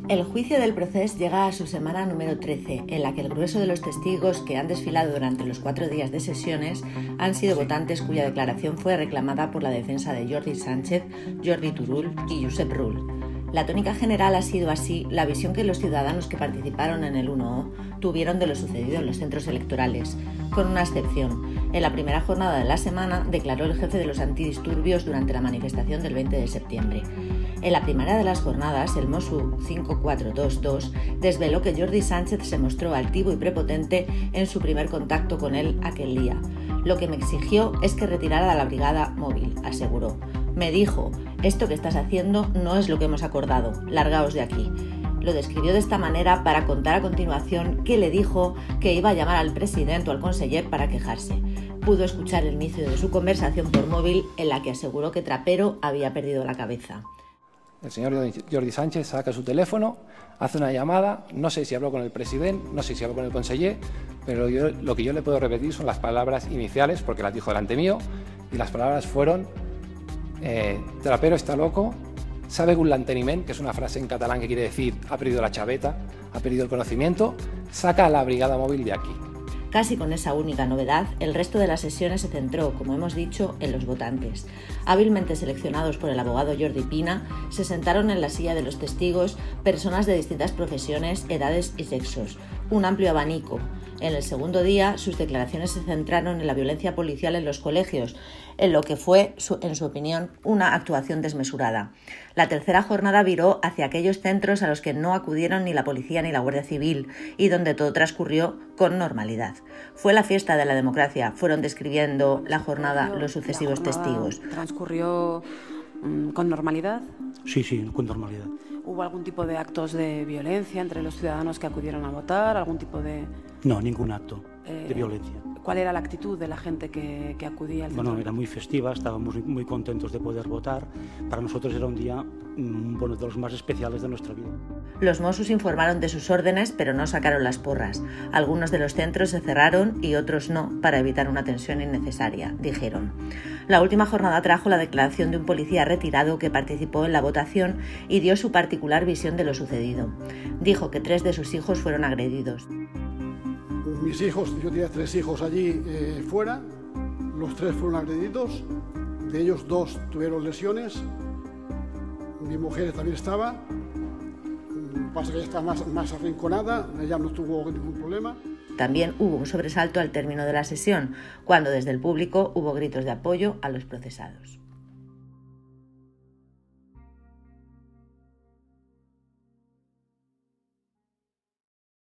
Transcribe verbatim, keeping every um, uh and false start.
El juicio del procés llega a su semana número trece, en la que el grueso de los testigos que han desfilado durante los cuatro días de sesiones han sido votantes cuya declaración fue reclamada por la defensa de Jordi Sánchez, Jordi Turull y Josep Rull. La tónica general ha sido así la visión que los ciudadanos que participaron en el uno O tuvieron de lo sucedido en los centros electorales, con una excepción. En la primera jornada de la semana declaró el jefe de los antidisturbios durante la manifestación del veinte de septiembre. En la primera de las jornadas, el Mossu cinco cuatro dos dos desveló que Jordi Sánchez se mostró altivo y prepotente en su primer contacto con él aquel día. Lo que me exigió es que retirara la brigada móvil, aseguró. Me dijo, esto que estás haciendo no es lo que hemos acordado, largaos de aquí. Lo describió de esta manera para contar a continuación que le dijo que iba a llamar al presidente o al conseller para quejarse. Pudo escuchar el inicio de su conversación por móvil en la que aseguró que Trapero había perdido la cabeza. El señor Jordi Sánchez saca su teléfono, hace una llamada, no sé si habló con el presidente, no sé si habló con el conseller, pero yo, lo que yo le puedo repetir son las palabras iniciales, porque las dijo delante mío, y las palabras fueron eh, Trapero está loco, sabe un l'enteniment, que es una frase en catalán que quiere decir ha perdido la chaveta, ha perdido el conocimiento, saca a la brigada móvil de aquí. Casi con esa única novedad, el resto de las sesiones se centró, como hemos dicho, en los votantes. Hábilmente seleccionados por el abogado Jordi Pina, se sentaron en la silla de los testigos personas de distintas profesiones, edades y sexos. Un amplio abanico. En el segundo día, sus declaraciones se centraron en la violencia policial en los colegios, en lo que fue, en su opinión, una actuación desmesurada. La tercera jornada viró hacia aquellos centros a los que no acudieron ni la policía ni la Guardia Civil y donde todo transcurrió con normalidad. Fue la fiesta de la democracia, fueron describiendo la jornada los sucesivos la jornada testigos. ¿Transcurrió mmm, con normalidad? Sí, sí, con normalidad. ¿Hubo algún tipo de actos de violencia entre los ciudadanos que acudieron a votar? ¿Algún tipo de...? No, ningún acto eh, de violencia. ¿Cuál era la actitud de la gente que, que acudía al centro? Bueno, era muy festiva, estábamos muy contentos de poder votar. Para nosotros era un día mmm, bueno, de los más especiales de nuestra vida. Los Mossos informaron de sus órdenes, pero no sacaron las porras. Algunos de los centros se cerraron y otros no, para evitar una tensión innecesaria, dijeron. La última jornada trajo la declaración de un policía retirado que participó en la votación y dio su particular visión de lo sucedido. Dijo que tres de sus hijos fueron agredidos. Mis hijos, yo tenía tres hijos allí eh, fuera, los tres fueron agredidos, de ellos dos tuvieron lesiones, mi mujer también estaba, pasa que ella está más, más arrinconada, ella no tuvo ningún problema. También hubo un sobresalto al término de la sesión, cuando desde el público hubo gritos de apoyo a los procesados.